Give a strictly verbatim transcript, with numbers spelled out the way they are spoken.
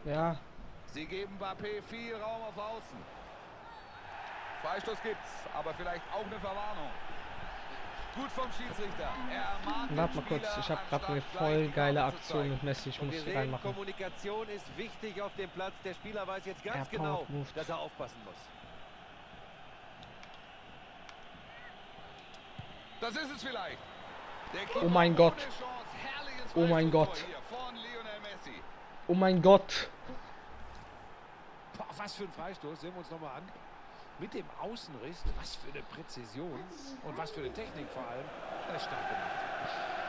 Ja. Sie geben Mbappé viel Raum auf Außen. Freistoß gibt's, aber vielleicht auch eine Verwarnung. Gut vom Schiedsrichter. Er mag Warte mal kurz, ich habe gerade eine voll geile Aktion mit Messi. Ich muss die reinmachen. Kommunikation ist wichtig auf dem Platz. Der Spieler weiß jetzt ganz Er genau, moved. dass er aufpassen muss. Das ist es vielleicht. Oh mein Gott. Oh mein Gott. Oh mein Gott. Boah, was für ein Freistoß. Sehen wir uns nochmal an. Mit dem Außenriss. Was für eine Präzision. Und was für eine Technik vor allem. Das ist stark gemacht.